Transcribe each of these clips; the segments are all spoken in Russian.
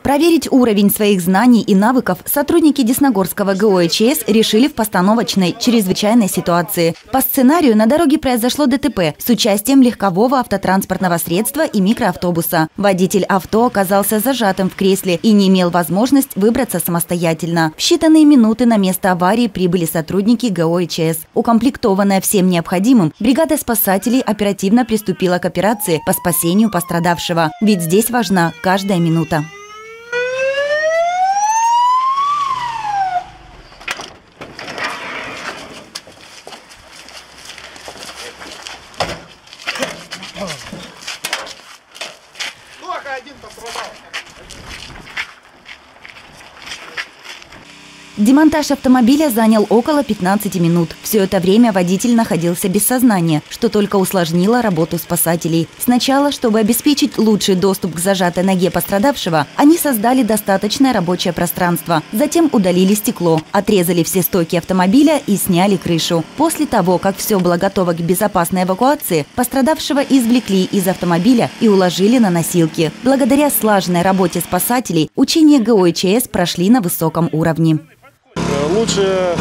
Проверить уровень своих знаний и навыков сотрудники Десногорского ГО-ЧС решили в постановочной чрезвычайной ситуации. По сценарию на дороге произошло ДТП с участием легкового автотранспортного средства и микроавтобуса. Водитель авто оказался зажатым в кресле и не имел возможность выбраться самостоятельно. В считанные минуты на место аварии прибыли сотрудники ГО-ЧС. Укомплектованная всем необходимым, бригада спасателей оперативно приступила к операции по спасению пострадавшего. Ведь здесь важна каждая минута. Один пострадал. Демонтаж автомобиля занял около 15 минут. Все это время водитель находился без сознания, что только усложнило работу спасателей. Сначала, чтобы обеспечить лучший доступ к зажатой ноге пострадавшего, они создали достаточное рабочее пространство. Затем удалили стекло, отрезали все стойки автомобиля и сняли крышу. После того, как все было готово к безопасной эвакуации, пострадавшего извлекли из автомобиля и уложили на носилки. Благодаря слаженной работе спасателей учения ГО-ЧС прошли на высоком уровне. Лучше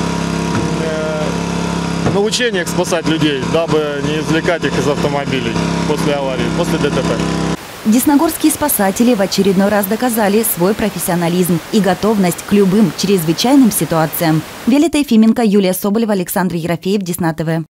на учениях спасать людей, дабы не извлекать их из автомобилей после аварии, после ДТП. Десногорские спасатели в очередной раз доказали свой профессионализм и готовность к любым чрезвычайным ситуациям. Виолетта Ефименко, Юлия Соболева, Александр Ерофеев, Десна ТВ.